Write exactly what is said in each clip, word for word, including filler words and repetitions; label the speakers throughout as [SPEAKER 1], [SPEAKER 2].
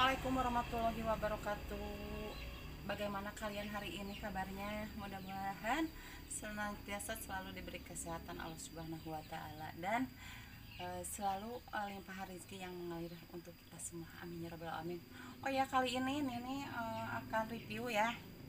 [SPEAKER 1] Assalamualaikum warahmatullahi wabarakatuh. Bagaimana kalian hari ini kabarnya? Mudah-mudahan senantiasa selalu diberi kesehatan Allah Subhanahu wa taala dan e, selalu e, limpah rezeki yang mengalir untuk kita semua. Amin ya rabbal alamin. Oh ya, kali ini Nini e, akan review ya.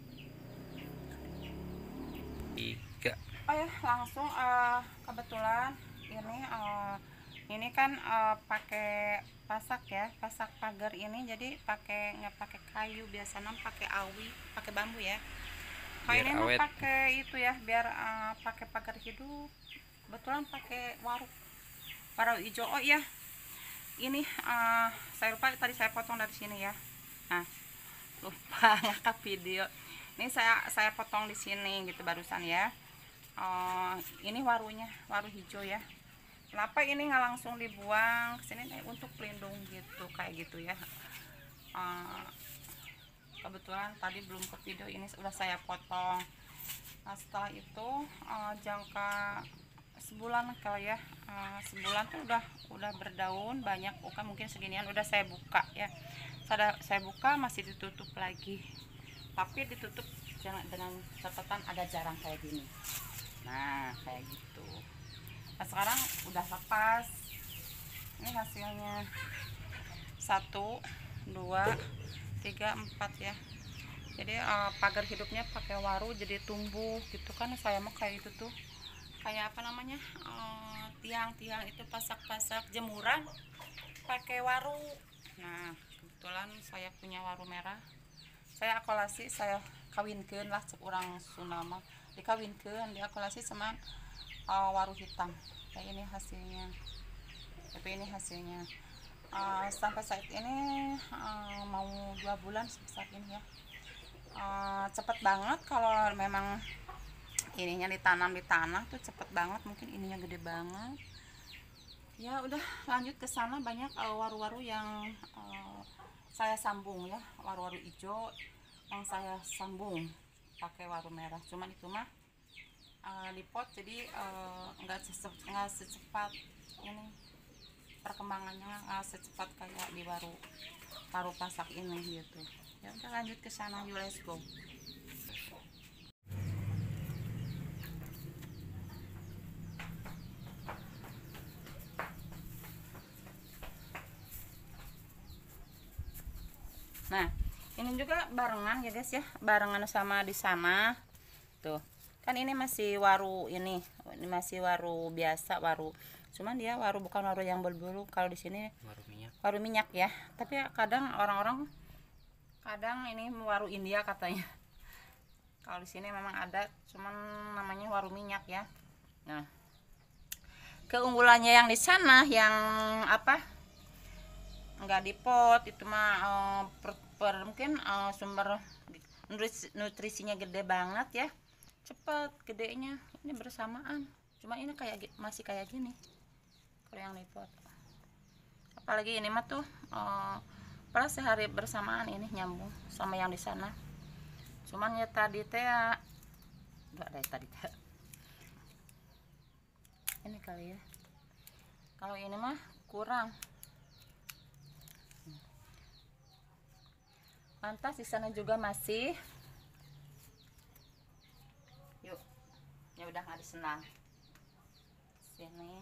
[SPEAKER 2] Tiga.
[SPEAKER 1] Oh ya, langsung e, kebetulan ini e, ini kan uh, pakai pasak ya, pasak pagar ini, jadi pakai nggak pakai kayu, biasanya pakai awi, pakai bambu ya. Kalau ini mah pakai itu ya, biar uh, pakai pagar hidup. Kebetulan pakai waru waru hijau. Oh iya, ini uh, saya lupa tadi saya potong dari sini ya. Nah, lupa ngakak video. Ini saya saya potong di sini gitu barusan ya. Uh, ini warunya, waru hijau ya. Kenapa ini nggak langsung dibuang ke sini untuk pelindung gitu, kayak gitu ya. Uh, kebetulan tadi belum ke video, ini sudah saya potong. Nah, setelah itu uh, jangka sebulan kali ya, uh, sebulan tuh udah udah berdaun banyak, bukan mungkin seginian udah saya buka ya. Saya, saya buka masih ditutup lagi, tapi ditutup jangan dengan catatan ada jarang kayak gini. Nah, kayak gitu. Nah, sekarang udah lepas. Ini hasilnya satu, dua, tiga, empat ya. Jadi uh, pagar hidupnya pakai waru, jadi tumbuh gitu kan. Saya mah kayak itu tuh, kayak apa namanya, tiang-tiang uh, itu pasak-pasak jemuran pakai waru. Nah, kebetulan saya punya waru merah. Saya akolasi, saya kawinkeun lah cek urang Sunda mah. Dikawinkeun, diakolasi sama Uh, waru hitam. Kayak ini hasilnya, tapi ini hasilnya uh, sampai saat ini uh, mau dua bulan saat ini ya. Uh, cepet banget kalau memang ininya ditanam di tanah tuh, cepet banget. Mungkin ininya gede banget ya. Udah lanjut ke sana, banyak waru-waru uh, yang uh, saya sambung ya, waru-waru hijau yang saya sambung pakai waru merah. Cuman itu mah Uh, di pot, jadi nggak uh, nggak secepat ini perkembangannya, nggak secepat kayak di waru waru pasak ini gitu ya. Udah lanjut ke sana, yuk let's go. Nah, ini juga barengan ya guys ya, barengan sama di sana tuh kan. Ini masih waru, ini ini masih waru biasa, waru cuman dia waru bukan waru yang berbulu. Kalau di sini
[SPEAKER 2] waru minyak,
[SPEAKER 1] waru minyak ya, tapi kadang orang-orang kadang ini waru India katanya. Kalau di sini memang ada, cuman namanya waru minyak ya. Nah, keunggulannya yang di sana yang apa, nggak di pot itu mah uh, per, per, mungkin uh, sumber nutrisinya gede banget ya, cepet gedenya. Ini bersamaan, cuma ini kayak masih kayak gini kalau yang di pot. Apalagi ini mah tuh uh, pas sehari bersamaan ini nyambung sama yang di sana. Cuman ya tadi teh enggak dari tadi teh ini kali ya, kalau ini mah kurang. Lantas di sana juga masih. Yuk, ya udah nggak disenang. Sini.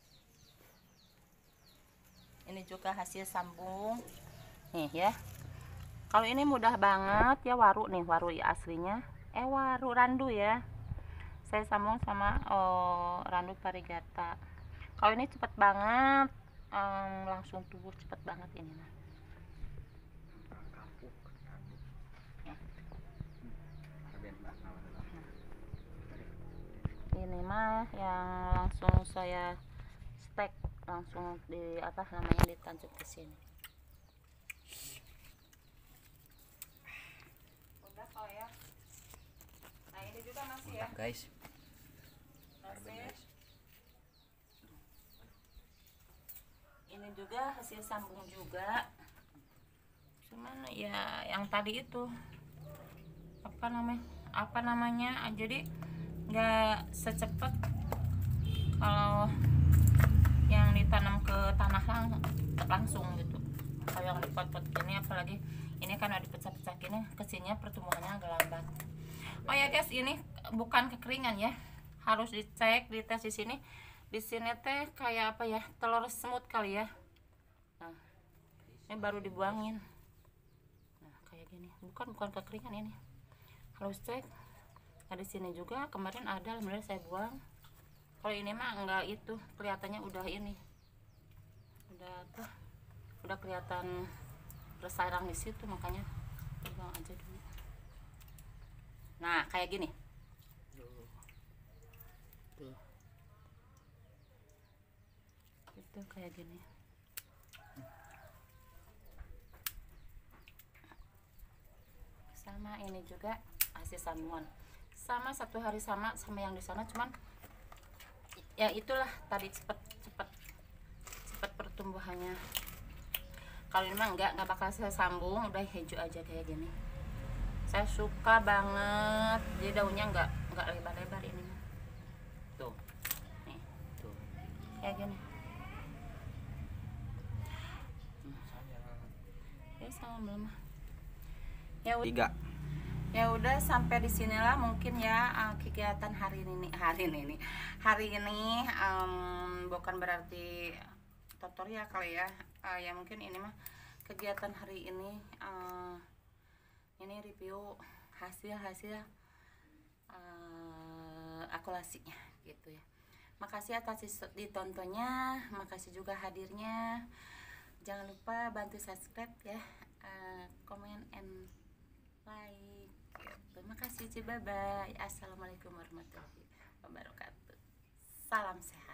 [SPEAKER 1] Ini juga hasil sambung. Nih ya. Kalau ini mudah banget ya, waru nih, waru aslinya. Eh waru randu ya. Saya sambung sama oh, randu varigata. Kalau ini cepet banget, um, langsung tumbuh cepet banget ini nah. Ini mah yang langsung saya stek, langsung di apa namanya, ditancap ke sini. Udah kok ya. Nah, ini juga masih ya
[SPEAKER 2] guys.
[SPEAKER 1] Masih. Ini juga hasil sambung juga. Cuman ya yang tadi itu apa namanya? Apa namanya? Jadi nggak secepat kalau yang ditanam ke tanah lang langsung gitu. Kalau yang di pot-pot gini, apalagi ini kan ada pecah-pecah gini, kesininya pertumbuhannya agak lambat. Oh ya guys, ini bukan kekeringan ya, harus dicek di tes di sini. Di sini teh kayak apa ya, telur semut kali ya. Nah, ini baru dibuangin. Nah, kayak gini, bukan bukan kekeringan ini, harus cek. Nah, di sini juga kemarin ada, alhamdulillah saya buang. Kalau ini mah enggak, itu kelihatannya udah ini, udah apa, udah kelihatan bersarang di situ, makanya buang aja dulu. Nah, kayak gini. Tuh. Itu kayak gini. Sama ini juga hasil sambungan. Sama satu hari sama sama yang di sana, cuman ya itulah tadi cepet cepet cepet pertumbuhannya. Kalau ini mah enggak enggak bakal saya sambung, udah hijau aja kayak gini. Saya suka banget, jadi daunnya enggak enggak lebar-lebar ini mah. Tuh. Nih, tuh. Kayak gini. Ya sama belum. Ya udah.
[SPEAKER 2] Tiga.
[SPEAKER 1] Ya udah, sampai di sinilah mungkin ya uh, kegiatan hari ini hari ini hari ini um, bukan berarti tutorial kali ya, uh, ya mungkin ini mah kegiatan hari ini, uh, ini review hasil hasil uh, akulasinya gitu ya. Makasih atas ditontonnya, makasih juga hadirnya. Jangan lupa bantu subscribe ya, uh, comment and like. Terima kasih, bye bye. Assalamualaikum warahmatullahi wabarakatuh. Salam sehat.